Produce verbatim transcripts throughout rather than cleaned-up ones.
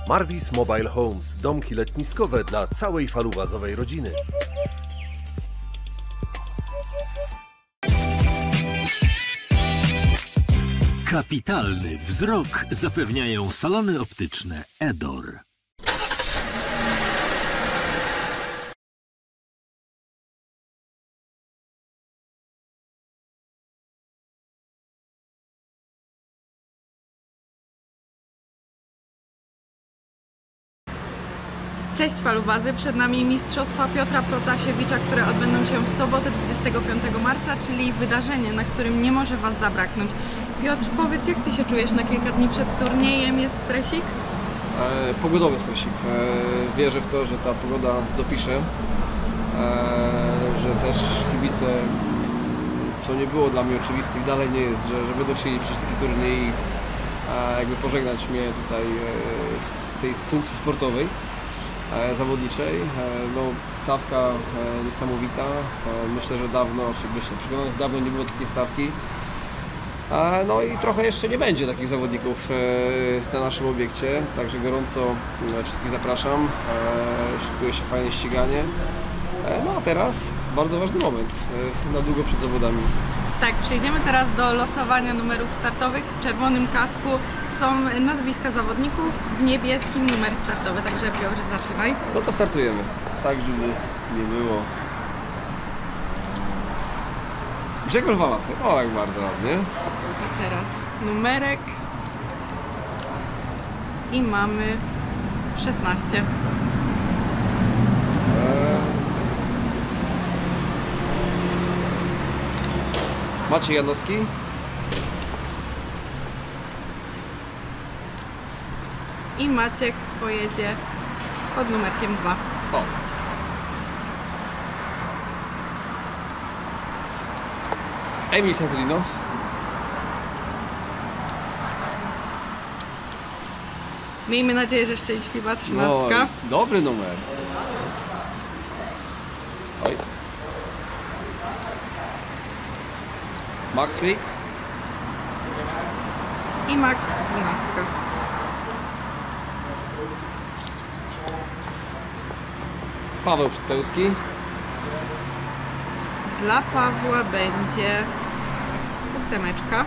Marvis Mobile Homes, domki letniskowe dla całej falubazowej rodziny. Kapitalny wzrok zapewniają salony optyczne Edor. Cześć falubazy, przed nami Mistrzostwa Piotra Protasiewicza, które odbędą się w sobotę dwudziestego piątego marca, czyli wydarzenie, na którym nie może Was zabraknąć. Piotr, powiedz, jak Ty się czujesz na kilka dni przed turniejem? Jest stresik? E, pogodowy stresik. E, wierzę w to, że ta pogoda dopisze, e, że też kibice, co nie było dla mnie oczywiste i dalej nie jest, że, że będą chcieli przyjść taki turniej i e, jakby pożegnać mnie tutaj e, z tej funkcji sportowej. Zawodniczej. No, stawka niesamowita. Myślę, że dawno, czy myślę, przekonany, że dawno nie było takiej stawki. No i trochę jeszcze nie będzie takich zawodników na naszym obiekcie, także gorąco wszystkich zapraszam. Szykuje się fajne ściganie. No a teraz bardzo ważny moment, na długo przed zawodami. Tak, przejdziemy teraz do losowania numerów startowych. W czerwonym kasku są nazwiska zawodników, w niebieskim numer startowy, także Piotr, zaczynaj. No to startujemy, tak żeby nie było. Grzegorz Walasek, o jak bardzo ładnie. I teraz numerek i mamy szesnaście. Eee... Maciej Janowski. I Maciek pojedzie pod numerkiem dwa. O. Emil Safrinow. Miejmy nadzieję, że szczęśliwa trzynastka. No, dobry numer. Oj. Max Frick. I Max dwunastka. Paweł Przytełski. Dla Pawła będzie ósemeczka.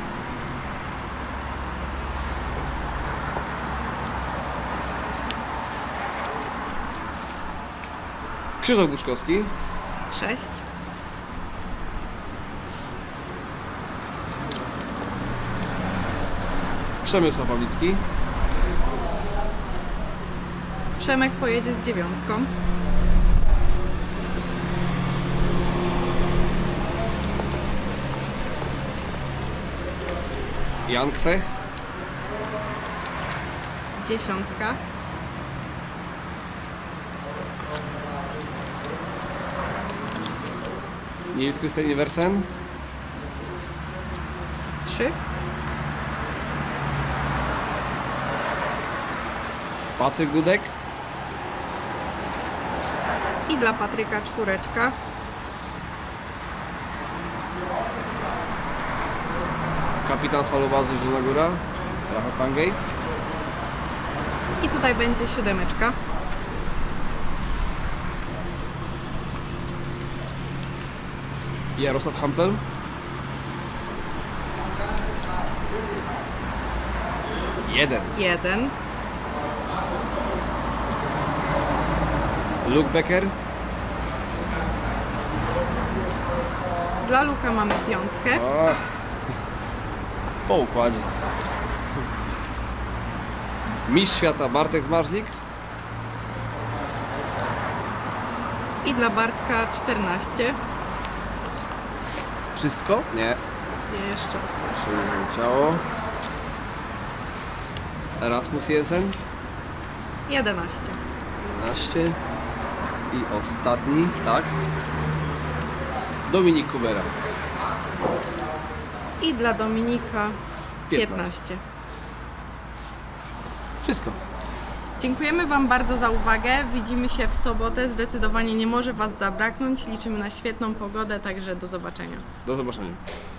Krzysztof Buczkowski. Sześć. Przemysław Pawlicki. Przemek pojedzie z dziewiątką. Jan Kwech. Dziesiątka. Nils Christian Iversen. Trzy. Patryk Dudek. I dla Patryka czwóreczka. Kapitan falubazu Zielona Góra. Rafał Pangate. I tutaj będzie siódemeczka. Jarosław Hampel. Jeden. Jeden. Luke Becker. Dla Luka mamy piątkę. O, po układzie. Mistrz świata Bartek Zmarzlik. I dla Bartka czternaście. Wszystko? Nie. Jeszcze Jeszcze nie ciało. Erasmus Jensen. jedenaście. jedenaście. I ostatni, tak? Dominik Kubera. I dla Dominika piętnaście. piętnaście. Wszystko. Dziękujemy Wam bardzo za uwagę. Widzimy się w sobotę. Zdecydowanie nie może Was zabraknąć. Liczymy na świetną pogodę, także do zobaczenia. Do zobaczenia.